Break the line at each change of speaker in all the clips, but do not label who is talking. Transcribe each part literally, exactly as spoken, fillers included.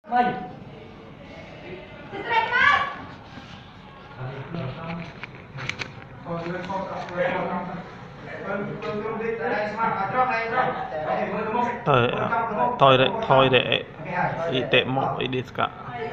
Mình.
Thôi thôi đấy thôi để ý tệ mộ ý đi cả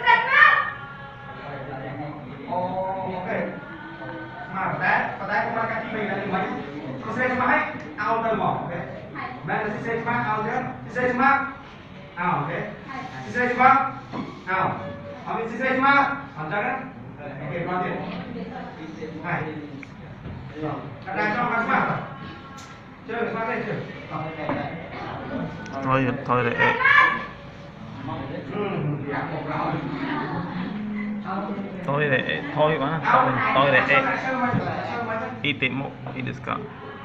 Mà đá, có đá cũng cái gì là mấy. Tôi sẽ cho máy ao từ mỏ, ok. Bạn sẽ sẽ máy ao nhé. Sẽ máy ao, ok. Sẽ máy ao. Ở bên sẽ máy ao chắc đấy. Ok, qua tiền. Này. Cái này cho cái máy. Chơi cái máy đây chưa?
thôi thôi để thôi để thôi quá thôi thôi để ý tệ mộ ý đi cả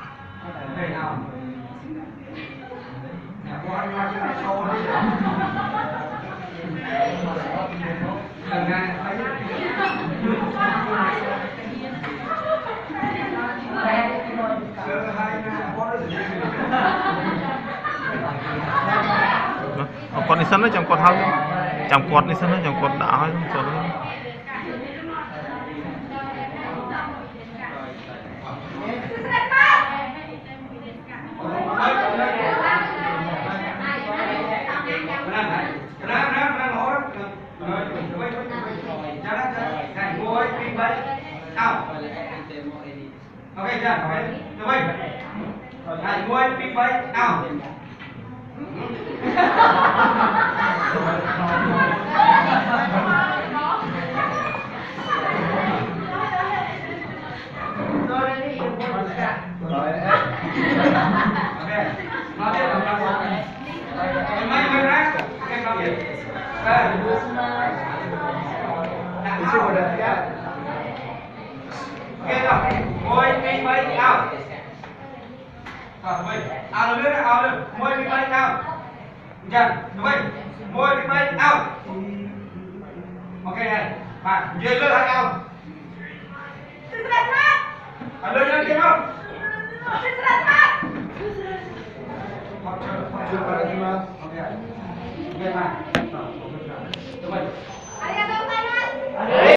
con đi sân đấy chẳng con hao chẳng quật đi sân đấy chẳng quật đã hay không rồi
ok chưa? Được rồi. Này, ngồi pick bay nào. Rồi. Ok. Nói tiếp là bao nhiêu? Mấy mấy rác? Cái bao nhiêu? Đây. Đi xuống rồi đấy nhá. Ok rồi. Ngồi pick bay nào. Rồi, vậy. Ao lên nữa, ao lên. Ngồi pick bay nào. Dạ, đúng vậy. Ngồi pick bay nào. Ok này. Bạn dây lên hai ao. Bạn lên lên kia không? Chưa vào đây mà. Ok. Ok bạn.